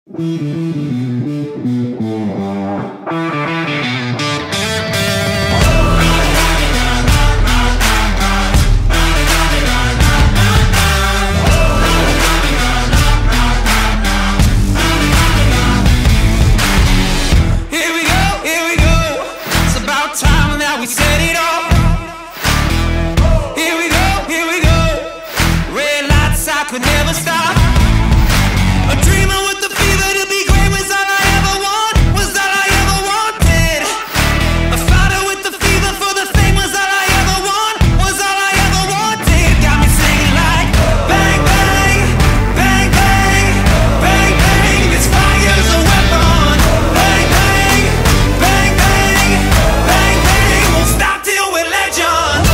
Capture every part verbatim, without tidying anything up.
We set it off. Here we go, here we go. Red lights, I could never stop. A dreamer with the fever to be great was all I ever want, was all I ever wanted. A fighter with the fever for the fame was all I ever want, was all I ever wanted. Got me singing like bang, bang, bang, bang, bang, bang. This fire's a weapon. Bang, bang, bang, bang, bang, bang. Won't stop till we're legends.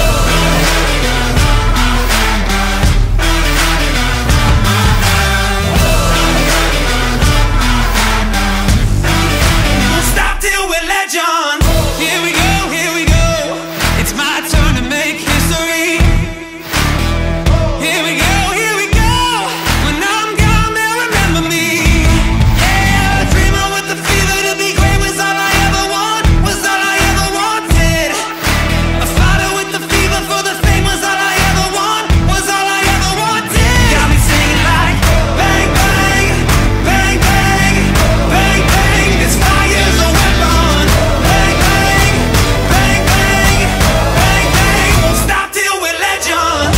Won't stop till we're legends. Here we go, here we go. It's my turn to make history. Here we go, here we go. When I'm gone, they'll remember me. Yeah, a dreamer with the fever to be great was all I ever want, was all I ever wanted. A fighter with the fever for the fame was all I ever want, was all I ever wanted. Got me singing like bang, bang, bang, bang, bang, bang. This fire's a weapon. Bang, bang, bang, bang, bang, bang. Won't stop till we're legends.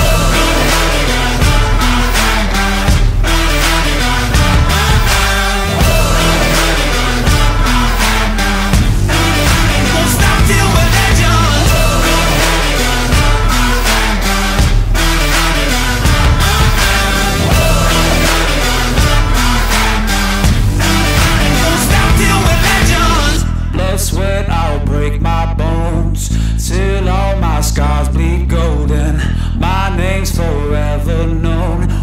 Won't stop till we're legends. Won't stop till we're legends. Blood, sweat, I'll break my bones till all my scars bleed golden. My name's forever known.